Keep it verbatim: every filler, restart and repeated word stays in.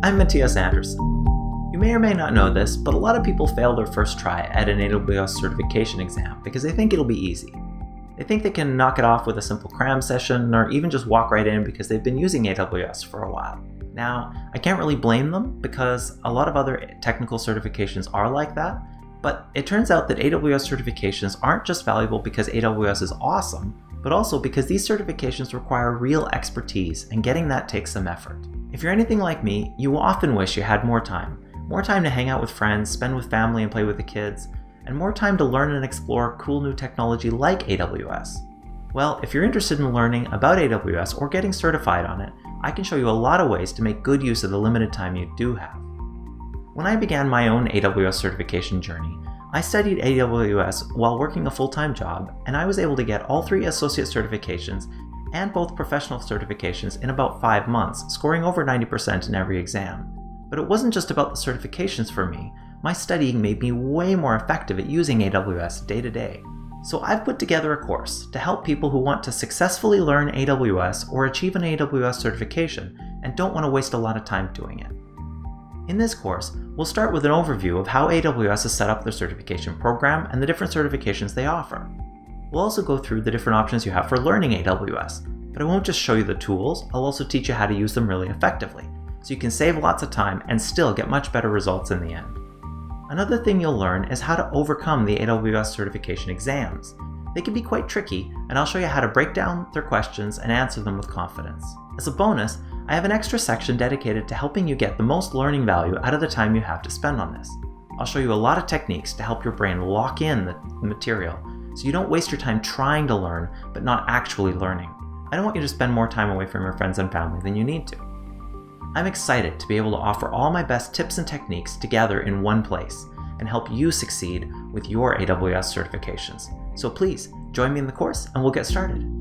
I'm Matthias Anderson. You may or may not know this, but a lot of people fail their first try at an A W S certification exam because they think it'll be easy. They think they can knock it off with a simple cram session or even just walk right in because they've been using A W S for a while. Now, I can't really blame them because a lot of other technical certifications are like that, but it turns out that A W S certifications aren't just valuable because A W S is awesome, but also because these certifications require real expertise, and getting that takes some effort. If you're anything like me, you will often wish you had more time. More time to hang out with friends, spend with family and play with the kids, and more time to learn and explore cool new technology like A W S. Well, if you're interested in learning about A W S or getting certified on it, I can show you a lot of ways to make good use of the limited time you do have. When I began my own A W S certification journey, I studied A W S while working a full-time job, and I was able to get all three associate certifications and both professional certifications in about five months, scoring over ninety percent in every exam. But it wasn't just about the certifications for me. My studying made me way more effective at using A W S day to day. So I've put together a course to help people who want to successfully learn A W S or achieve an A W S certification and don't want to waste a lot of time doing it. In this course, we'll start with an overview of how A W S has set up their certification program and the different certifications they offer. We'll also go through the different options you have for learning A W S, but I won't just show you the tools, I'll also teach you how to use them really effectively, so you can save lots of time and still get much better results in the end. Another thing you'll learn is how to overcome the A W S certification exams. They can be quite tricky, and I'll show you how to break down their questions and answer them with confidence. As a bonus, I have an extra section dedicated to helping you get the most learning value out of the time you have to spend on this. I'll show you a lot of techniques to help your brain lock in the material, so you don't waste your time trying to learn, but not actually learning. I don't want you to spend more time away from your friends and family than you need to. I'm excited to be able to offer all my best tips and techniques together in one place and help you succeed with your A W S certifications. So please, join me in the course and we'll get started.